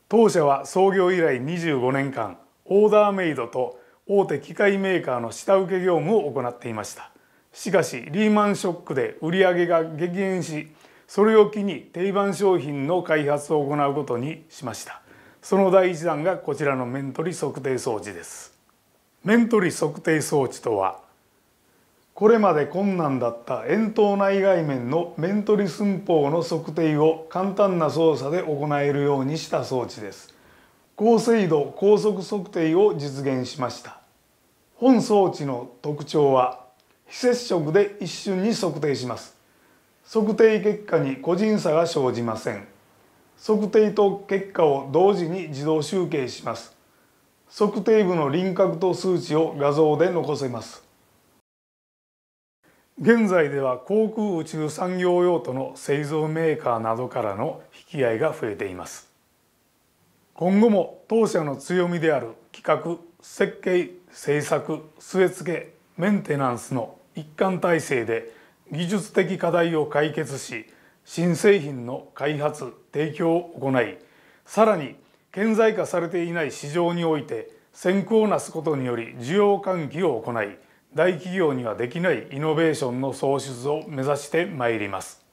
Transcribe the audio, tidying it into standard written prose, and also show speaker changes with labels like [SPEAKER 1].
[SPEAKER 1] 当社は創業以来25年間、オーダーメイドと大手機械メーカーの下請け業務を行っていました。しかしリーマンショックで売上が激減し、それを機に定番商品の開発を行うことにしました。その第一弾がこちらの面取り測定装置です。面取り測定装置とは、これまで困難だった円筒内外面の面取り寸法の測定を簡単な操作で行えるようにした装置です。高精度高速測定を実現しました。本装置の特徴は、非接触で一瞬に測定します。測定結果に個人差が生じません。測定と結果を同時に自動集計します。測定部の輪郭と数値を画像で残せます。現在では航空宇宙産業用途の製造メーカーなどからの引き合いが増えています。今後も当社の強みである企画、設計、製作、据え付け、メンテナンスの一貫体制で技術的課題を解決し、新製品の開発・提供を行い、さらに顕在化されていない市場において先行なすことにより需要喚起を行い、大企業にはできないイノベーションの創出を目指してまいります。